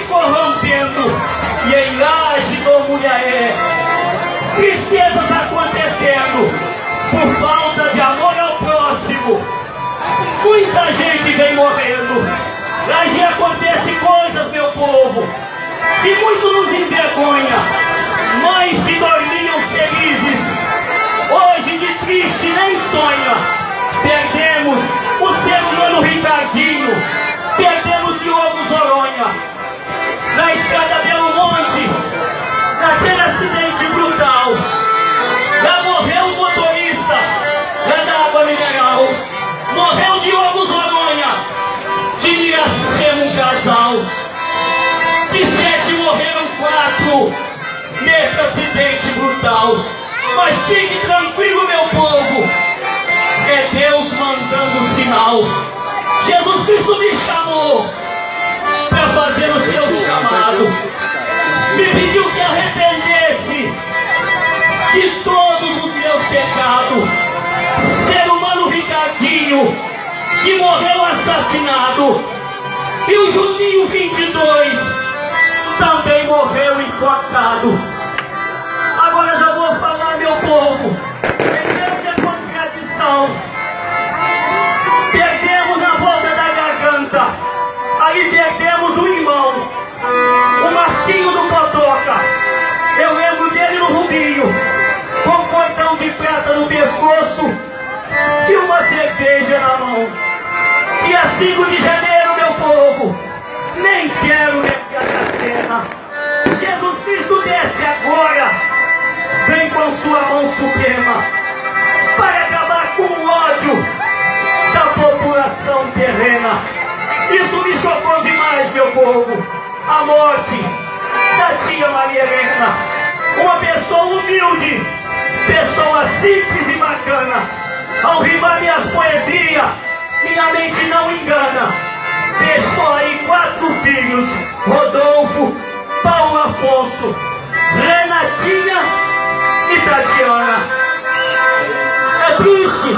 corrompendo, e em Laje do Mulheré, tristezas acontecendo por falta de amor ao próximo. Muita gente vem morrendo. Laje acontece coisas, meu povo, que muito nos envergonha. Mães que dormiam felizes, hoje de triste nem sonha. Perdemos o ser humano Ricardinho, perdemos Diogo Zoronha. Na estrada Belo Monte, naquele acidente brutal, já morreu o motorista lá da água mineral, morreu Diogo Zoronha, de Iracema um casal, de 7 morreram 4 nesse acidente brutal. Mas fique tranquilo, meu povo, é Deus mandando o sinal. Jesus Cristo me chamou para fazer o seu chamado, me pediu que arrependesse de todos os meus pecados. Ser humano Ricardinho, que morreu assassinado, e o Juninho 22 também morreu enforcado. Agora já vou falar, meu povo, em grande contradição. Perdemos na volta da garganta, aí perdemos o irmão, o Marquinho do Cotoca. Eu lembro dele no Rubinho, com um cordão de prata no pescoço e uma cerveja na mão. Dia 5 de janeiro, meu povo, nem quero lembrar da cena. Jesus Cristo desce agora, vem com sua mão suprema para acabar com o ódio da população terrena. Isso me chocou demais, meu povo. A morte da tia Maria Helena, uma pessoa humilde, pessoa simples e bacana. Ao rimar minhas poesias, minha mente não engana. Deixou aí 4 filhos: Rodolfo, Paulo Afonso, Renatinha e Tatiana. É triste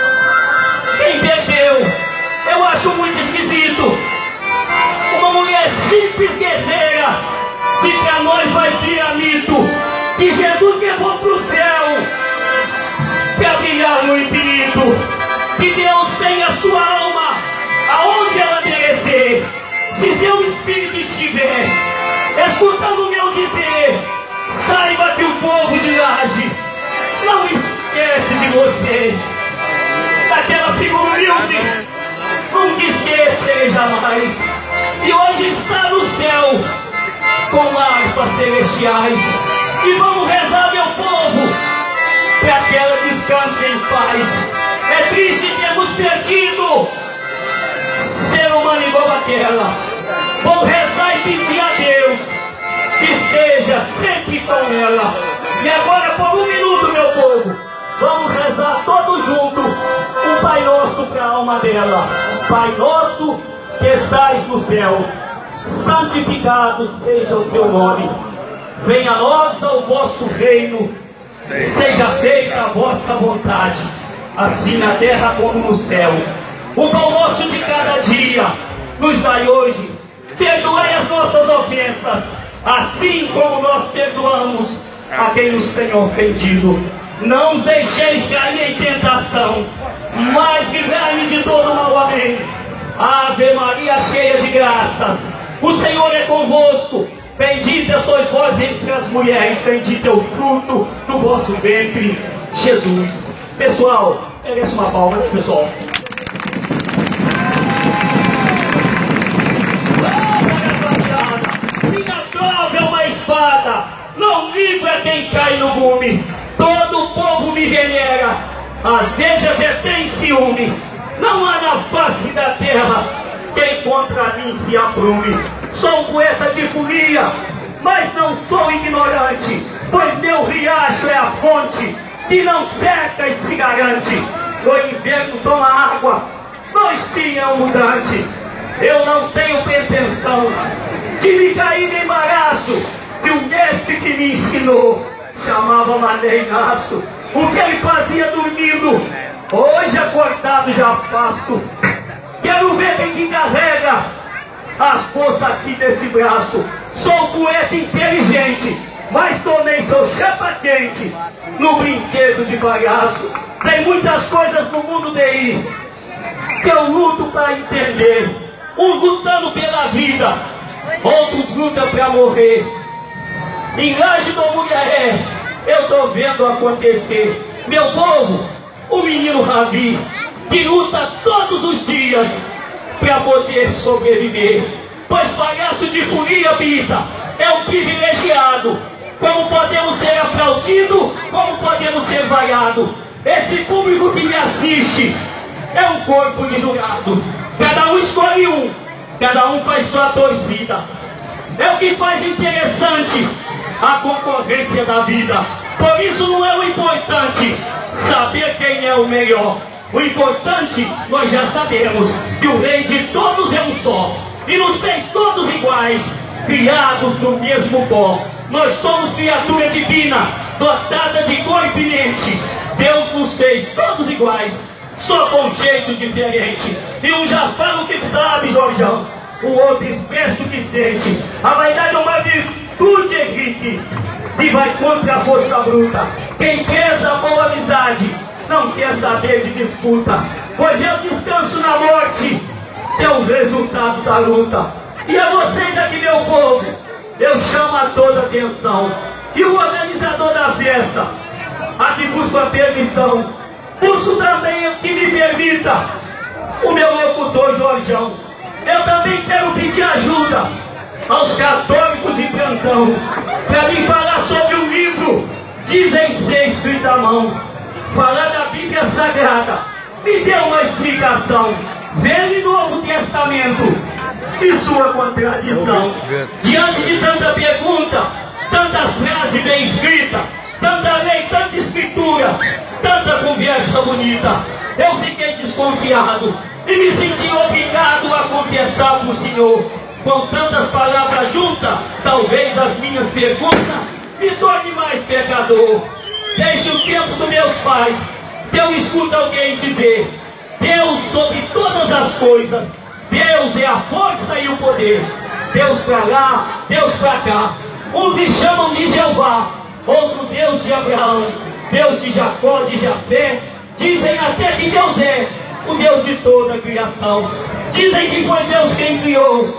quem perdeu. Eu acho muito esquisito uma mulher simples, guerreira, que pra nós vai virar mito, que Jesus levou pro céu pra brilhar no infinito. Que Deus tenha a sua alma aonde ela merecer. Se seu espírito estiver escutando o meu dizer, saiba que o povo de Laje não esquece de você. Daquela figura humilde, nunca esquecerei jamais. E hoje está no céu com harpas celestiais. E vamos rezar, meu povo, para que ela descanse em paz. É triste termos perdido ser humano igual aquela. Vou rezar e pedir a Deus que esteja sempre com ela. E agora, por 1 minuto, meu povo, vamos rezar todos juntos um Pai Nosso para a alma dela. Pai nosso que estais no céu, santificado seja o teu nome. Venha a nós o vosso reino, seja feita a vossa vontade, assim na terra como no céu. O pão nosso de cada dia nos dai hoje. Perdoai as nossas ofensas, assim como nós perdoamos a quem nos tem ofendido. Não os deixeis cair em tentação, mas livrai-me de todo mal. Amém. Ave Maria, cheia de graças, o Senhor é convosco. Bendita sois vós entre as mulheres, bendito é o fruto do vosso ventre, Jesus. Pessoal, merece uma palma, né, pessoal? Minha trova é uma espada, não livra quem cai no gume. Todo o povo me venera, às vezes até tem ciúme. Não há na face da terra quem contra mim se aprume. Sou um poeta de folia, mas não sou ignorante, pois meu riacho é a fonte que não seca e se garante. No inverno toma água, nós tinha um mudante. Eu não tenho pretensão de me cair em embaraço, e o mestre que me ensinou chamava maneiraço. O que ele fazia dormindo, hoje acordado já faço. Quero ver quem que carrega as forças aqui desse braço. Sou poeta inteligente, mas também sou chapa quente no brinquedo de palhaço. Tem muitas coisas no mundo de que eu luto para entender. Uns lutando pela vida, outros lutam para morrer. Em Laje do Mulheré, eu tô vendo acontecer. Meu povo, o menino Ravi, que luta todos os dias para poder sobreviver. Pois palhaço de folia, Bita, é um privilegiado. Como podemos ser aplaudidos, como podemos ser vaiados. Esse público que me assiste é um corpo de jurado. Cada um escolhe um, cada um faz sua torcida. É o que faz interessante a concorrência da vida. Por isso não é o importante saber quem é o melhor. O importante, nós já sabemos, que o rei de todos é um só, e nos fez todos iguais, criados do mesmo pó. Nós somos criatura divina, dotada de cor e pimente. Deus nos fez todos iguais, só com jeito diferente. E um já fala o que sabe, Jorjão, o outro expressa o que sente. A vaidade é uma virtude, Henrique, que vai contra a força bruta. Quem preza a boa amizade não quer saber de disputa, pois é o descanso na morte, é o resultado da luta. E a vocês aqui, meu povo, eu chamo a toda atenção. E o organizador da festa, aqui busco a permissão, busco também que me permita o meu locutor Jorjão. Eu também quero pedir ajuda aos católicos de plantão para me falar sobre o livro Dizem Ser escrito à mão. Falar da Bíblia Sagrada, me dê uma explicação. Velho e Novo Testamento e sua contradição. Diante de tanta pergunta, tanta frase bem escrita, tanta lei, tanta escritura, tanta conversa bonita, eu fiquei desconfiado e me senti obrigado a confessar para o Senhor. Com tantas palavras juntas, talvez as minhas perguntas me tornem mais pecador. Desde o tempo dos meus pais, eu escuto alguém dizer: Deus sobre todas as coisas, Deus é a força e o poder. Deus para lá, Deus para cá. Uns me chamam de Jeová, outro Deus de Abraão, Deus de Jacó, de Jafé. Dizem até que Deus é o Deus de toda a criação. Dizem que foi Deus quem criou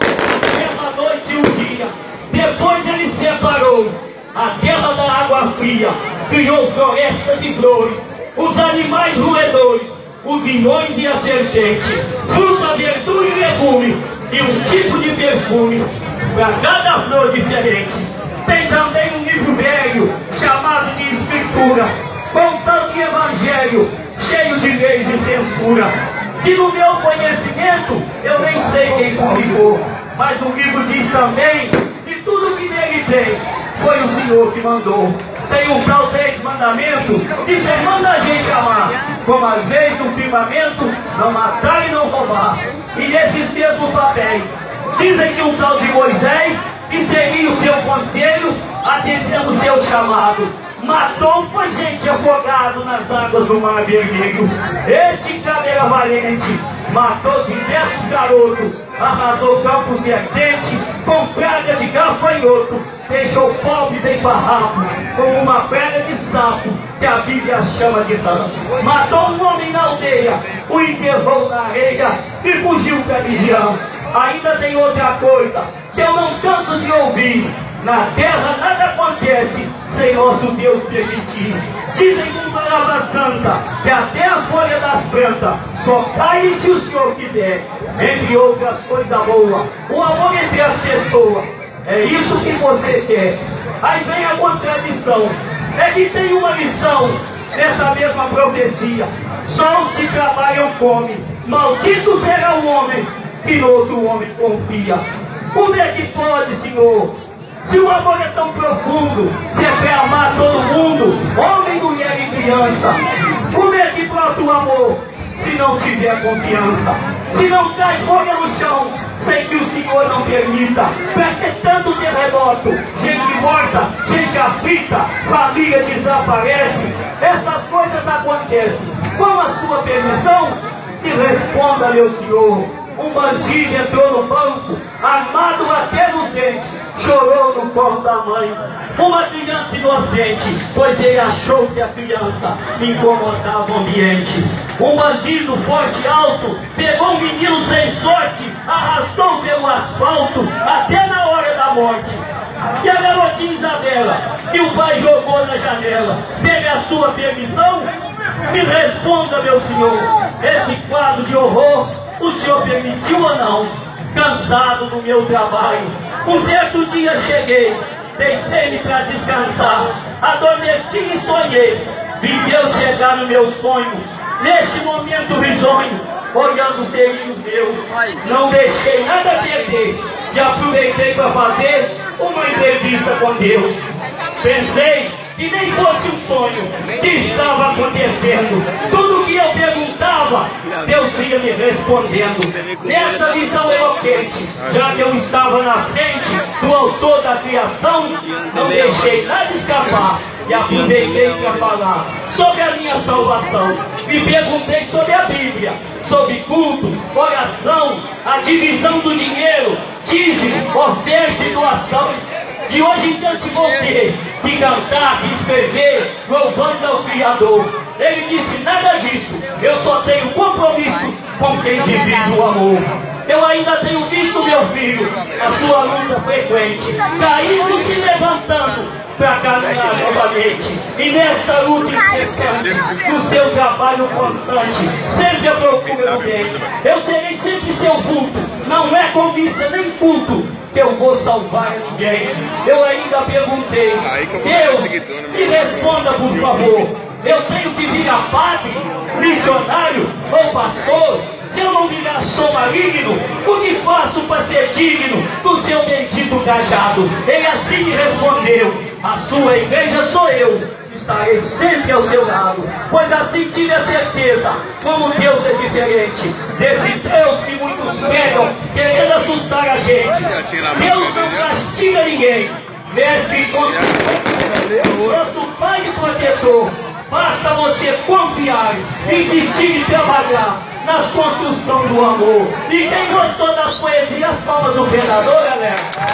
a noite e o dia. Depois ele separou a terra da água fria, criou florestas e flores, os animais roedores, os leões e a serpente, fruta, verdura e legume, e um tipo de perfume para cada flor diferente. Tem também um livro velho chamado de Escritura, contando de evangelho, cheio de leis e censura, que no meu conhecimento eu nem sei quem publicou, mas o livro diz também que tudo que nele tem foi o Senhor que mandou. Tem um tal 10 mandamentos que já manda a gente amar, como as leis do firmamento, não matar e não roubar. E nesses mesmos papéis dizem que um tal de Moisés, que seria o seu conselho, atendendo o seu chamado, matou foi gente afogado nas águas do Mar Vermelho. Este cabelo valente matou diversos garotos, arrasou campos de ardente com praga de gafanhoto, deixou pobres em farrapo como uma praga de sapo que a Bíblia chama de rã. Matou um homem na aldeia, o enterrou na areia e fugiu para Midian. Ainda tem outra coisa que eu não canso de ouvir: na terra nada acontece sem nosso Deus permitir. Dizem com palavra santa que até a folha das plantas só cai se o Senhor quiser. Entre outras coisas boas, o amor entre as pessoas. É isso que você quer. Aí vem a contradição. É que tem uma lição nessa mesma profecia: só os que trabalham comem. Maldito será o homem que no outro homem confia. Como é que pode, Senhor? Se o amor é tão profundo, se é para amar todo mundo, homem, mulher e criança, como é que brota o amor se não tiver confiança? Se não cai folha no chão, sem que o Senhor não permita? Para que tanto terremoto? Gente morta, gente aflita, família desaparece. Essas coisas acontecem. Com a sua permissão, que responda, meu Senhor. Um bandido entrou no banco, armado até nos dentes, chorou no colo da mãe. Uma criança inocente, pois ele achou que a criança incomodava o ambiente. Um bandido forte e alto pegou um menino sem sorte, arrastou pelo asfalto até na hora da morte. E a garotinha Isabela, que o pai jogou na janela, teve a sua permissão? Me responda, meu senhor, esse quadro de horror o senhor permitiu ou não? Cansado do meu trabalho, um certo dia cheguei, deitei-me para descansar, adormeci e sonhei, vi Deus chegar no meu sonho, neste momento risonho, olhando os delírios meus, não deixei nada perder e aproveitei para fazer uma entrevista com Deus. Pensei que nem fosse um sonho que estava acontecendo. Tudo que eu perguntava, Deus ia me respondendo. Nesta visão eloquente, já que eu estava na frente do autor da criação, não deixei nada escapar e aproveitei para falar sobre a minha salvação. Me perguntei sobre a Bíblia, sobre culto, oração, a divisão do dinheiro, dízimo, oferta e doação. De hoje em diante vou ter que cantar, que escrever, louvando ao Criador. Ele disse, nada disso, eu só tenho compromisso com quem divide o amor. Eu ainda tenho visto meu filho, a sua luta frequente, caindo, se levantando, para caminhar novamente. E nesta luta incessante, no seu trabalho constante, sempre eu procuro o bem. Eu serei sempre seu vulto, não é com missa nem culto que eu vou salvar ninguém. Eu ainda perguntei, Deus, me responda por favor, eu tenho que virar padre, missionário ou pastor? Se eu não virar sou maligno, o que faço para ser digno do seu bendito cajado? Ele assim me respondeu, a sua igreja sou eu, estarei sempre ao seu lado, pois assim tive a certeza, como Deus é diferente desse Deus que muitos pregam, querendo assustar a gente. Deus não castiga ninguém, mestre e construtor, nosso Pai e protetor. Basta você confiar, insistir e trabalhar nas construções do amor. E quem gostou das poesias, palmas do Predador, galera.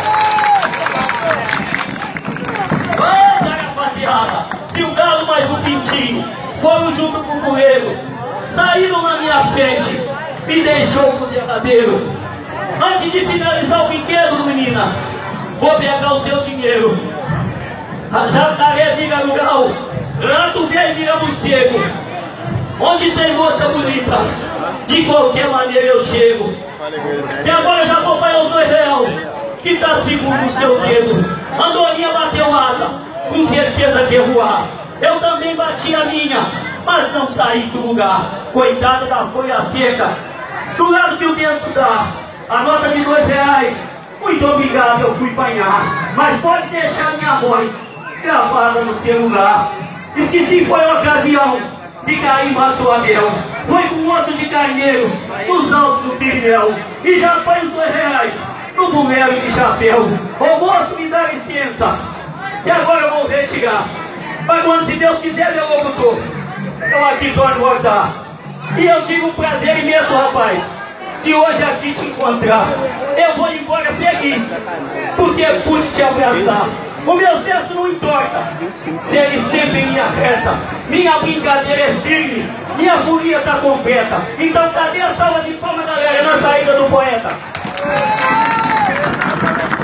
Anda, rapaziada, se o galo mais um pintinho foram junto com o coelho, saíram na minha frente, me deixou com o derradeiro. Antes de finalizar o brinquedo, menina, vou pegar o seu dinheiro. A jacaré vira lugal, rato velho vira morcego. Onde tem moça bonita, de qualquer maneira eu chego. E agora já vou para os R$2, que tá seguro no seu dedo. Andorinha bateu asa, com certeza quer voar. Eu também bati a minha, mas não saí do lugar. Coitada da folha seca, do lado que o vento dá. A nota de R$2, muito obrigado, eu fui apanhar. Mas pode deixar minha voz gravada no celular. Esqueci, foi uma ocasião de cair em Matuanel. Foi com um osso de carneiro nos altos do Pirineu. E já foi os R$2 no buleiro de chapéu. Ô moço, me dá licença, e agora eu vou retirar. Mas quando, se Deus quiser, meu locutor, eu aqui torno voltar. E eu tive um prazer imenso, rapaz, de hoje aqui te encontrar. Eu vou embora feliz, porque pude te abraçar. Os meus versos não entortam, segue sempre em minha reta. Minha brincadeira é firme, minha folia tá completa. Então cadê a salva de palmas, galera, na saída do poeta?